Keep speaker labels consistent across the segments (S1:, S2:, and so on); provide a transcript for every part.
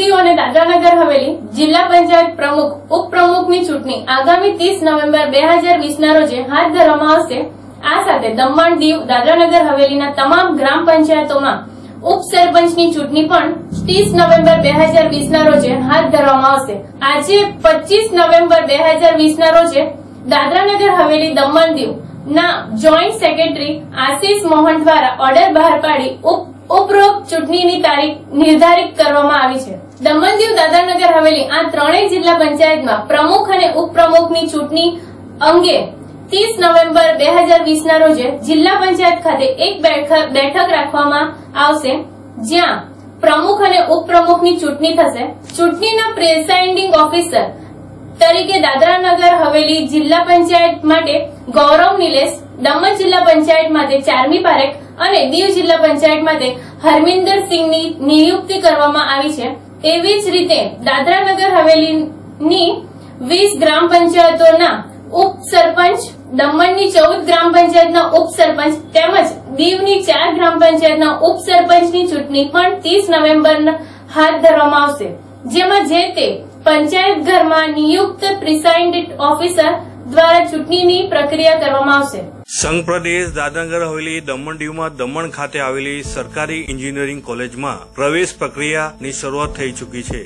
S1: दीव और दादरानगर हवेली जिला पंचायत प्रमुख उपप्रमुखनी चूंटणी आगामी 30 नवेम्बर 2020 ना रोजे हाथ धरवामां आवशे। आ साथे दमण दीव दादरानगर हवेलीना तमाम ग्राम पंचायतोमां उपसरपंचनी चूंटणी पण 30 नवेम्बर 2020 ना रोजे हाथ धरवामां आवशे। आज 25 नवेम्बर 2020 ना रोजे दादरानगर हवेली दमण दीव ना जोइंट सेक्रेटरी आशीष मोहन द्वारा ऑर्डर बहार पाड़ी उपरोक्त चूंटणीनी तारीख निर्धारित करवामां आवी छे। दमण दीव दादरानगर हवेली आ त्रणेय जिल्ला पंचायतमां प्रमुख अने उपप्रमुखनी चूंटणी अंगे 30 नवेम्बर 2020 ना रोजे जिल्ला पंचायत खाते एक बैठक राखवामां आवशे, ज्यां प्रमुख अने उपप्रमुखनी चूंटणी थशे। चूंटणीना प्रिसाइडिंग ऑफिसर तरीके दादरानगर हवेली जिल्ला पंचायत माटे गौरव निलेश, दमण जिल्ला पंचायत माटे चारमी पारेख अने दीव जिल्ला पंचायत माटे हरमिंदर सिंहनी नियुक्ति करवामां आवी छे। एवी ज रीते दादरानगर हवेलीनी 20 ग्राम पंचायतोना उपसरपंच, दमणनी 14 ग्राम पंचायतना उपसरपंच તેમજ દીવની 4 ગ્રામ पंचायतना उपसरपंचनी चूंटणी पण 30 नवेम्बर हाथ धरवामां आवशे, जेमां जे ते पंचायत घरमां नियुक्त प्रिसाइडिंग ऑफिसर द्वारा चूंटणीनी प्रक्रिया करवामां आवशे।
S2: संघ प्रदेश दादरानगर हवेली दमण दीवमां दमण खाते आवेली सरकारी इंजीनियरिंग कॉलेजमां प्रवेश प्रक्रियानी शरूआत थई चूकी छे।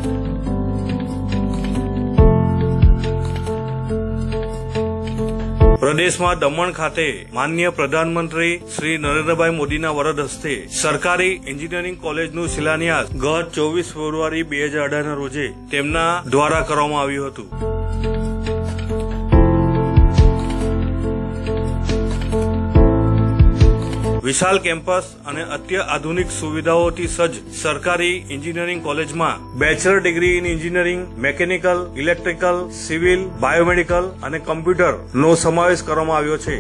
S2: प्रदेश में दमण खाते माननीय प्रधानमंत्री श्री नरेन्द्रभाई मोदीना वरद हस्ते सरकारी इंजीनियरिंग कॉलेजનું शिलान्यास गत 24 फेब्रुआरी 2018 ना रोजे તેમના દ્વારા કરવામાં આવ્યું હતું। विशाल केम्पस और अत्याधुनिक सुविधाओं सज्ज सरकारी इंजीनियरिंग कॉलेज में bachelor degree in engineering, mechanical, electrical, civil, biomedical और कम्प्यूटर नो समावेश करवामां आव्यो छे।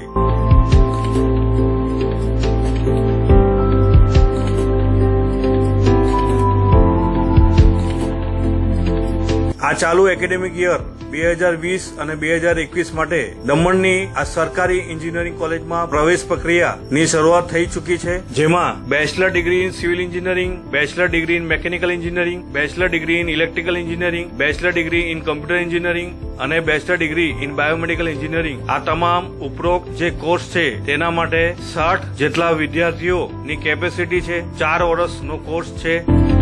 S2: आ चालू एकेडेमिक ईयर 2020 અને 2021 માટે દમણની આ સરકારી એન્જિનિયરિંગ કોલેજમાં પ્રવેશ પ્રક્રિયાની શરૂઆત થઈ ચૂકી છે, જેમાં bachelor degree in civil engineering, bachelor degree in mechanical engineering, bachelor degree in electrical engineering, bachelor degree in computer engineering અને bachelor degree in biomedical engineering આ તમામ ઉપરોક્ત જે કોર્સ છે તેના માટે 60 જેટલા વિદ્યાર્થીઓની કેપેસિટી છે। 4 વર્ષનો કોર્સ છે।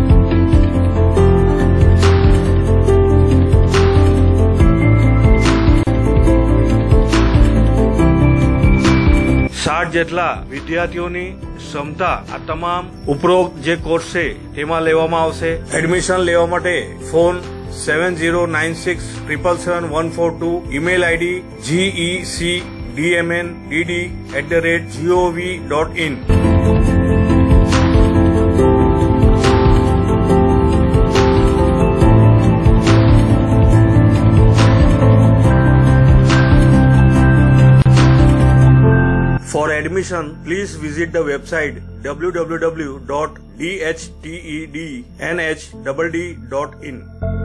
S2: જેટલા વિદ્યાર્થીઓની ક્ષમતા આ તમામ ઉપરોક્ત જે કોર્સ છે તેમાં લેવામાં આવશે। એડમિશન લેવા માટે phone 7096777142, email ID gecdmndd@gov.in। For admission, please visit the website www.dhtednh.in।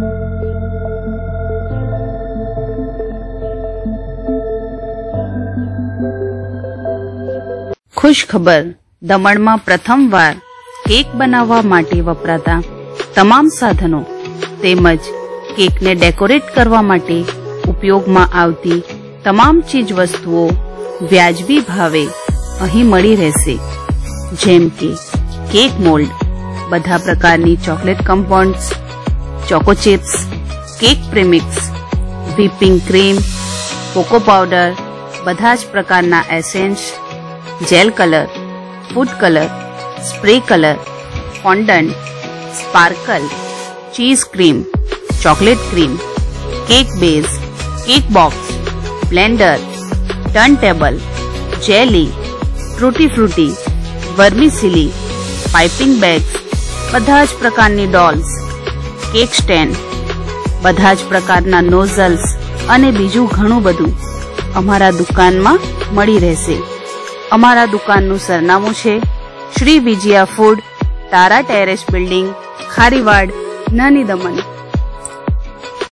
S3: खुश खबर, दमणमां प्रथमवार केक बनाववा माटे वपराता तमाम साधनों तेमज केकने डेकोरेट करवा माटे उपयोगमां आवती तमाम चीज वस्तुओं व्याजबी भावे अहीं मळी रहेशे, जेम के केक मोल्ड, बधा प्रकारनी chocolate compounds, choco chips, cake premix, whipping cream, cocoa powder, बधाज प्रकारना essence, gel colour, food colour, spray colour, fondant, sparkle, cheese cream, chocolate cream, cake base, cake box, blender, turn table, jelly, ट्रूटी frutti, vermicelli, piping bags, बधाज प्रकारनी dolls, cake stand, बधाज प्रकारना nozzles अने बीजू घणुं बधुं अमारा दुकानमां मळी रहेशे। अमारा दुकाननुं सरनामું છે Shri Vijaya food, Tara terrace building, Khariwad, Nani Daman.